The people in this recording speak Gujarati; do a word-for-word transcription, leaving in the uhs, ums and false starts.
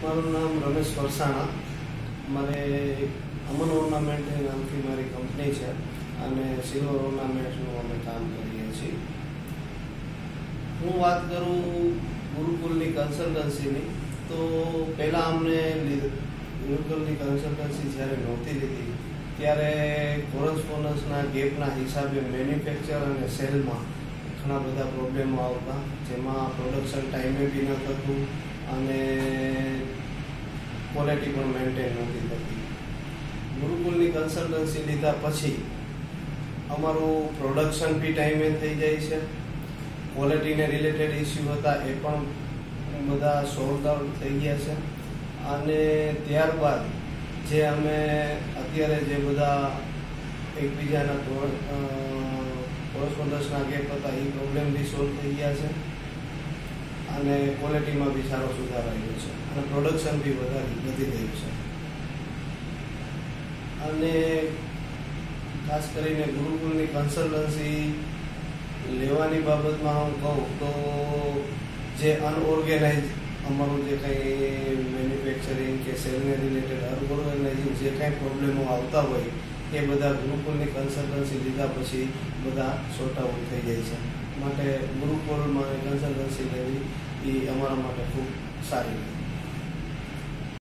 મારું નામ રમેશ વરસાણા. મારે અમન ઓર્નામેન્ટની નામથી મારી કંપની છે અને સિલ્વર ઓર્નામેન્ટનું અમે કામ કરીએ છીએ. હું વાત કરું ગુરુકુલની કન્સલ્ટન્સીની, તો પહેલાં અમને ગુરુકુલની કન્સલ્ટન્સી જ્યારે નહોતી લીધી ત્યારે કોરસ્પોન્ડન્સના ગેપના હિસાબે મેન્યુફેક્ચર અને સેલમાં ઘણા બધા પ્રોબ્લેમો આવતા, જેમાં પ્રોડક્શન ટાઈમે બી ન થતું અને ક્વોલિટી પણ મેન્ટેન નહોતી થતી. ગુરુકુલની કન્સલ્ટન્સી લીધા પછી અમારું પ્રોડક્શન બી ટાઈમે થઈ જાય છે, ક્વોલિટીને રિલેટેડ ઇસ્યુ હતા એ પણ બધા સોલ્વ આઉટ થઈ ગયા છે. અને ત્યારબાદ જે અમે અત્યારે જે બધા એકબીજાના કોરસ્પોન્ડન્સના ગેપ હતા એ પ્રોબ્લેમ બી સોલ્વ થઈ ગયા છે અને ક્વોલિટીમાં બી સારો સુધાર આવ્યો છે અને પ્રોડક્શન બી વધારે વધી ગયું છે. અને ખાસ કરીને ગુરુકુલની કન્સલ્ટન્સી લેવાની બાબતમાં હું કહું તો જે અનઓર્ગેનાઇઝ અમારું જે કંઈ મેન્યુફેક્ચરિંગ કે સેલને રિલેટેડ અનઓર્ગેનાઇઝિંગ જે કાંઈ પ્રોબ્લેમો આવતા હોય એ બધા ગુરુકુલની કન્સલ્ટન્સી લીધા પછી બધા સોર્ટ આઉટ થઈ જાય છે. માટે ગુરુકુલમાં કન્સલ્ટન્સી લેવી એ અમારા માટે ખૂબ સારી